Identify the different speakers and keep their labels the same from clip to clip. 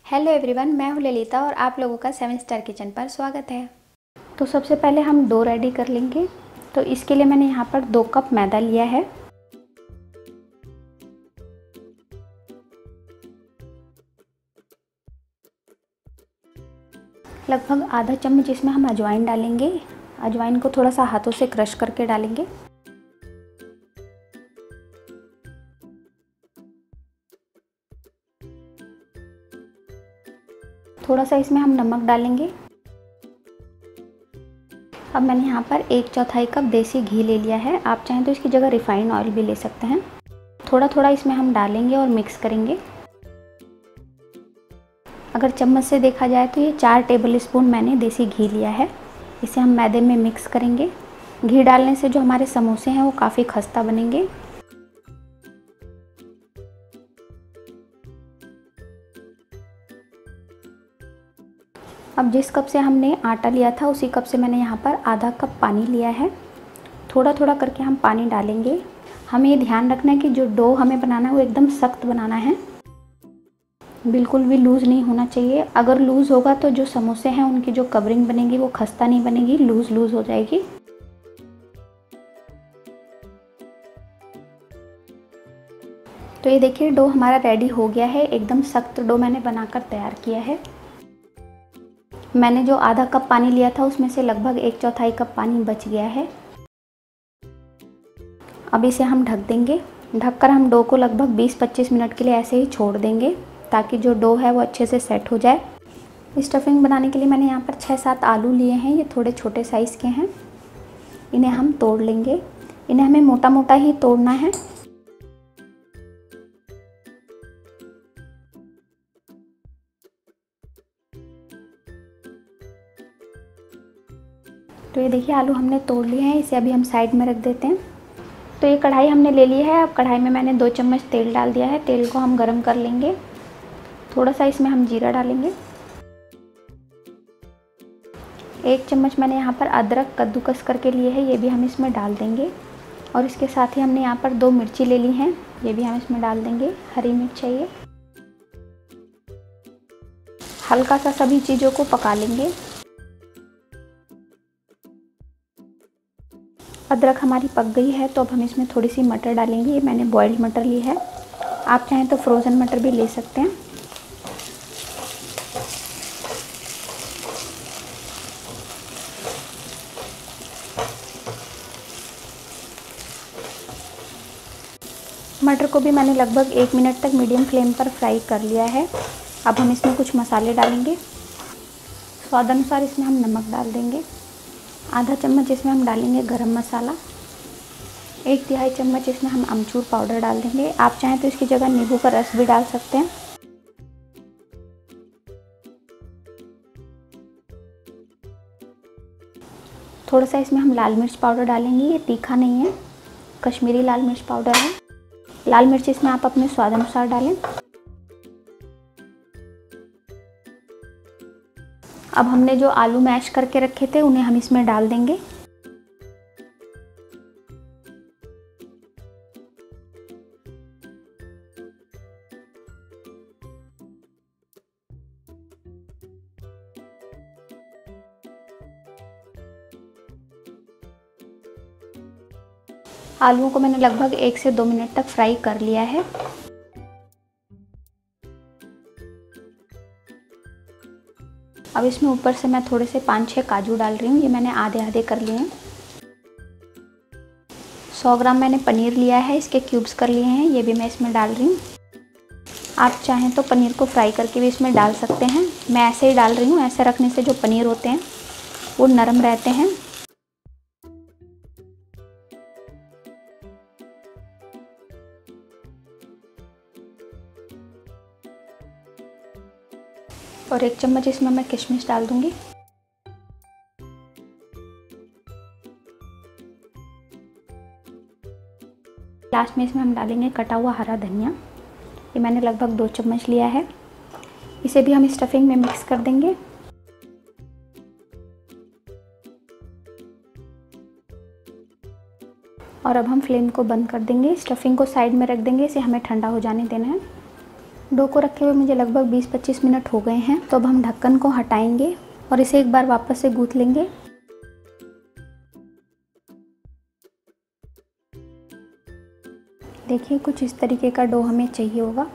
Speaker 1: Hello everyone, मैं हूँ ललिता और आप लोगों का 7 स्टार किचन पर स्वागत है। तो सबसे पहले हम डो रेडी कर लेंगे। तो इसके लिए मैंने यहाँ पर 2 कप मैदा लिया है। लगभग आधा चम्मच इसमें हम अजवाइन डालेंगे। अजवाइन को थोड़ा सा हाथों से क्रश करके डालेंगे। थोड़ा सा इसमें हम नमक डालेंगे। अब मैंने यहाँ पर 1/4 कप देसी घी ले लिया है। आप चाहें तो इसकी जगह रिफाइंड ऑयल भी ले सकते हैं। थोड़ा थोड़ा इसमें हम डालेंगे और मिक्स करेंगे। अगर चम्मच से देखा जाए तो ये 4 टेबल स्पून मैंने देसी घी लिया है। इसे हम मैदे में मिक्स करेंगे। घी डालने से जो हमारे समोसे हैं वो काफ़ी खस्ता बनेंगे। अब जिस कप से हमने आटा लिया था उसी कप से मैंने यहाँ पर आधा कप पानी लिया है। थोड़ा थोड़ा करके हम पानी डालेंगे। हमें ये ध्यान रखना है कि जो डो हमें बनाना है वो एकदम सख्त बनाना है, बिल्कुल भी लूज़ नहीं होना चाहिए। अगर लूज़ होगा तो जो समोसे हैं उनकी जो कवरिंग बनेगी वो खस्ता नहीं बनेगी, लूज़ हो जाएगी। तो ये देखिए डो हमारा रेडी हो गया है। एकदम सख्त डो मैंने बनाकर तैयार किया है। मैंने जो आधा कप पानी लिया था उसमें से लगभग 1/4 कप पानी बच गया है। अब इसे हम ढक देंगे। ढककर हम डो को लगभग 20-25 मिनट के लिए ऐसे ही छोड़ देंगे ताकि जो डो है वो अच्छे से सेट हो जाए। स्टफिंग बनाने के लिए मैंने यहाँ पर 6-7 आलू लिए हैं। ये थोड़े छोटे साइज़ के हैं। इन्हें हम तोड़ लेंगे। इन्हें हमें मोटा मोटा ही तोड़ना है। तो ये देखिए आलू हमने तोड़ लिए हैं। इसे अभी हम साइड में रख देते हैं। तो ये कढ़ाई हमने ले ली है। अब कढ़ाई में मैंने 2 चम्मच तेल डाल दिया है। तेल को हम गरम कर लेंगे। थोड़ा सा इसमें हम जीरा डालेंगे। 1 चम्मच मैंने यहाँ पर अदरक कद्दूकस करके लिए है, ये भी हम इसमें डाल देंगे। और इसके साथ ही हमने यहाँ पर 2 मिर्ची ले ली हैं, ये भी हम इसमें डाल देंगे। हरी मिर्च चाहिए। हल्का सा सभी चीज़ों को पका लेंगे। अदरक हमारी पक गई है तो अब हम इसमें थोड़ी सी मटर डालेंगे। ये मैंने बॉइल्ड मटर ली है। आप चाहें तो फ्रोज़न मटर भी ले सकते हैं। मटर को भी मैंने लगभग 1 मिनट तक मीडियम फ्लेम पर फ्राई कर लिया है। अब हम इसमें कुछ मसाले डालेंगे। स्वाद अनुसार इसमें हम नमक डाल देंगे। आधा चम्मच इसमें हम डालेंगे गरम मसाला। 1/3 चम्मच इसमें हम अमचूर पाउडर डाल देंगे। आप चाहें तो इसकी जगह नींबू का रस भी डाल सकते हैं। थोड़ा सा इसमें हम लाल मिर्च पाउडर डालेंगे। ये तीखा नहीं है, कश्मीरी लाल मिर्च पाउडर है। लाल मिर्च इसमें आप अपने स्वाद अनुसार डालें। अब हमने जो आलू मैश करके रखे थे उन्हें हम इसमें डाल देंगे। आलूओं को मैंने लगभग 1 से 2 मिनट तक फ्राई कर लिया है। अब इसमें ऊपर से मैं थोड़े से 5-6 काजू डाल रही हूँ। ये मैंने आधे आधे कर लिए हैं। 100 ग्राम मैंने पनीर लिया है, इसके क्यूब्स कर लिए हैं, ये भी मैं इसमें डाल रही हूँ। आप चाहें तो पनीर को फ्राई करके भी इसमें डाल सकते हैं। मैं ऐसे ही डाल रही हूँ। ऐसे रखने से जो पनीर होते हैं वो नरम रहते हैं। और 1 चम्मच इसमें मैं किशमिश डाल दूंगी। लास्ट में इसमें हम डालेंगे कटा हुआ हरा धनिया। ये मैंने लगभग 2 चम्मच लिया है। इसे भी हम स्टफिंग में मिक्स कर देंगे। और अब हम फ्लेम को बंद कर देंगे। स्टफिंग को साइड में रख देंगे। इसे हमें ठंडा हो जाने देना है। डो को रखे हुए मुझे लगभग 20-25 मिनट हो गए हैं। तो अब हम ढक्कन को हटाएंगे और इसे एक बार वापस से गूंथ लेंगे। देखिए कुछ इस तरीके का डो हमें चाहिए होगा।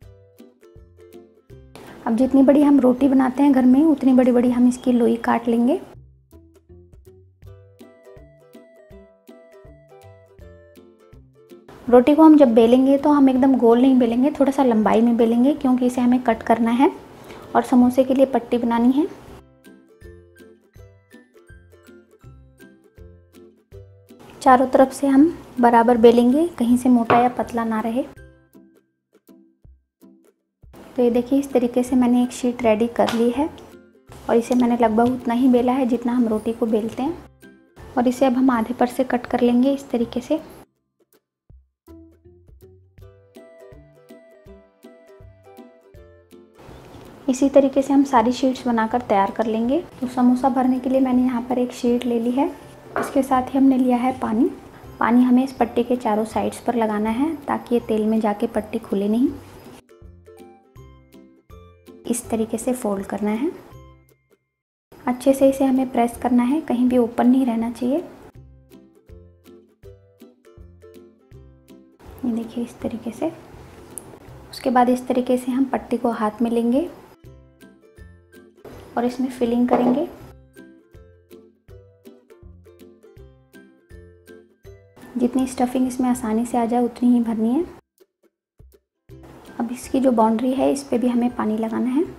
Speaker 1: अब जितनी बड़ी हम रोटी बनाते हैं घर में उतनी बड़ी बड़ी हम इसकी लोई काट लेंगे। रोटी को हम जब बेलेंगे तो हम एकदम गोल नहीं बेलेंगे, थोड़ा सा लंबाई में बेलेंगे, क्योंकि इसे हमें कट करना है और समोसे के लिए पट्टी बनानी है। चारों तरफ से हम बराबर बेलेंगे, कहीं से मोटा या पतला ना रहे। तो ये देखिए इस तरीके से मैंने एक शीट रेडी कर ली है और इसे मैंने लगभग उतना ही बेला है जितना हम रोटी को बेलते हैं। और इसे अब हम आधे पर से कट कर लेंगे इस तरीके से। इसी तरीके से हम सारी शीट्स बनाकर तैयार कर लेंगे। तो समोसा भरने के लिए मैंने यहाँ पर एक शीट ले ली है। इसके साथ ही हमने लिया है पानी। पानी हमें इस पट्टी के चारों साइड्स पर लगाना है ताकि ये तेल में जाके पट्टी खुले नहीं। इस तरीके से फोल्ड करना है। अच्छे से इसे हमें प्रेस करना है, कहीं भी ओपन नहीं रहना चाहिए। ये देखिए इस तरीके से। उसके बाद इस तरीके से हम पट्टी को हाथ में लेंगे और इसमें फिलिंग करेंगे। जितनी स्टफिंग इसमें आसानी से आ जाए उतनी ही भरनी है। अब इसकी जो बाउंड्री है इस पे भी हमें पानी लगाना है।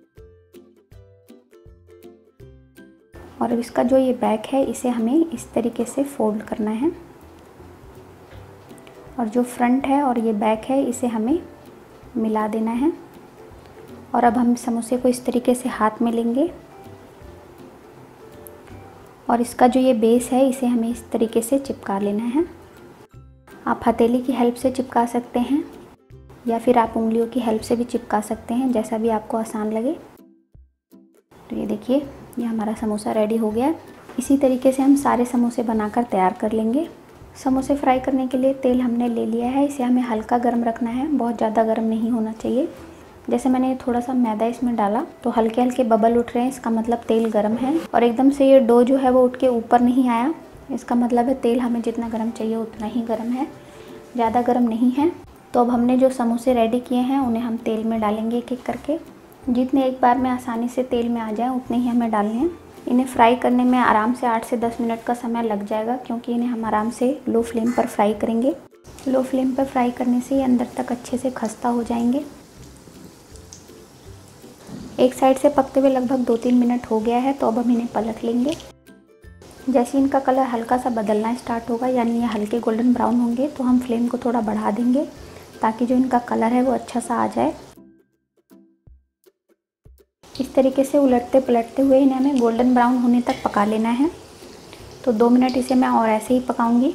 Speaker 1: और अब इसका जो ये बैक है इसे हमें इस तरीके से फोल्ड करना है और जो फ्रंट है और ये बैक है इसे हमें मिला देना है। और अब हम समोसे को इस तरीके से हाथ में लेंगे और इसका जो ये बेस है इसे हमें इस तरीके से चिपका लेना है। आप हथेली की हेल्प से चिपका सकते हैं या फिर आप उंगलियों की हेल्प से भी चिपका सकते हैं, जैसा भी आपको आसान लगे। तो ये देखिए ये हमारा समोसा रेडी हो गया। इसी तरीके से हम सारे समोसे बनाकर तैयार कर लेंगे। समोसे फ्राई करने के लिए तेल हमने ले लिया है। इसे हमें हल्का गर्म रखना है, बहुत ज़्यादा गर्म नहीं होना चाहिए। जैसे मैंने थोड़ा सा मैदा इसमें डाला तो हल्के हल्के बबल उठ रहे हैं, इसका मतलब तेल गर्म है। और एकदम से ये डो जो है वो उठ के ऊपर नहीं आया, इसका मतलब है तेल हमें जितना गर्म चाहिए उतना ही गर्म है, ज़्यादा गर्म नहीं है। तो अब हमने जो समोसे रेडी किए हैं उन्हें हम तेल में डालेंगे एक एक करके। जितने एक बार में आसानी से तेल में आ जाए उतने ही हमें डालने हैं। इन्हें फ्राई करने में आराम से 8 से 10 मिनट का समय लग जाएगा, क्योंकि इन्हें हम आराम से लो फ्लेम पर फ्राई करेंगे। लो फ्लेम पर फ्राई करने से ये अंदर तक अच्छे से खस्ता हो जाएंगे। एक साइड से पकते हुए लगभग 2-3 मिनट हो गया है। तो अब हम इन्हें पलट लेंगे। जैसे इनका कलर हल्का सा बदलना स्टार्ट होगा, यानी ये हल्के गोल्डन ब्राउन होंगे, तो हम फ्लेम को थोड़ा बढ़ा देंगे ताकि जो इनका कलर है वो अच्छा सा आ जाए। इस तरीके से उलटते पलटते हुए इन्हें हमें गोल्डन ब्राउन होने तक पका लेना है। तो 2 मिनट इसे मैं और ऐसे ही पकाऊंगी।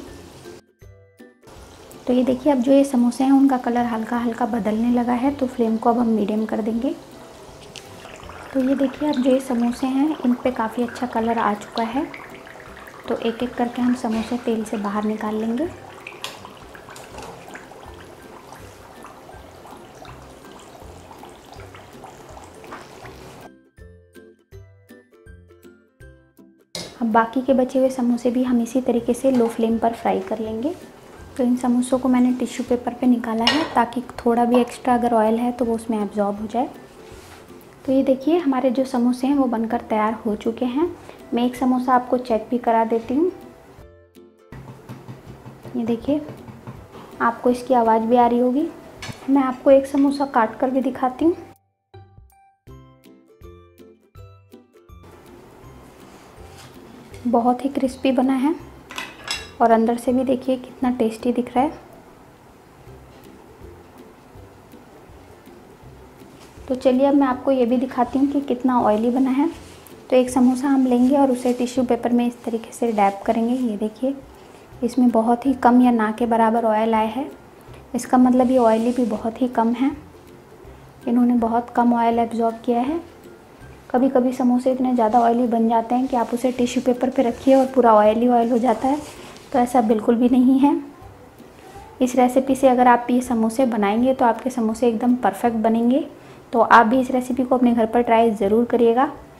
Speaker 1: तो ये देखिए अब जो ये समोसे हैं उनका कलर हल्का हल्का बदलने लगा है, तो फ्लेम को अब हम मीडियम कर देंगे। तो ये देखिए अब जो ये समोसे हैं इन पे काफ़ी अच्छा कलर आ चुका है। तो एक एक करके हम समोसे तेल से बाहर निकाल लेंगे। अब बाकी के बचे हुए समोसे भी हम इसी तरीके से लो फ्लेम पर फ्राई कर लेंगे। तो इन समोसों को मैंने टिश्यू पेपर पे निकाला है ताकि थोड़ा भी एक्स्ट्रा अगर ऑयल है तो वो उसमें एब्जॉर्ब हो जाए। तो ये देखिए हमारे जो समोसे हैं वो बनकर तैयार हो चुके हैं। मैं एक समोसा आपको चेक भी करा देती हूँ। ये देखिए आपको इसकी आवाज़ भी आ रही होगी। मैं आपको एक समोसा काट कर भी दिखाती हूँ। बहुत ही क्रिस्पी बना है और अंदर से भी देखिए कितना टेस्टी दिख रहा है। तो चलिए अब मैं आपको ये भी दिखाती हूँ कि कितना ऑयली बना है। तो एक समोसा हम लेंगे और उसे टिश्यू पेपर में इस तरीके से डैप करेंगे। ये देखिए इसमें बहुत ही कम या ना के बराबर ऑयल आया है, इसका मतलब ये ऑयली भी बहुत ही कम है। इन्होंने बहुत कम ऑयल एब्जॉर्ब किया है। कभी कभी समोसे इतने ज़्यादा ऑयली बन जाते हैं कि आप उसे टिश्यू पेपर पे रखिए और पूरा ऑयल ही ऑयल हो जाता है, तो ऐसा बिल्कुल भी नहीं है। इस रेसिपी से अगर आप ये समोसे बनाएंगे तो आपके समोसे एकदम परफेक्ट बनेंगे। तो आप भी इस रेसिपी को अपने घर पर ट्राई ज़रूर करिएगा।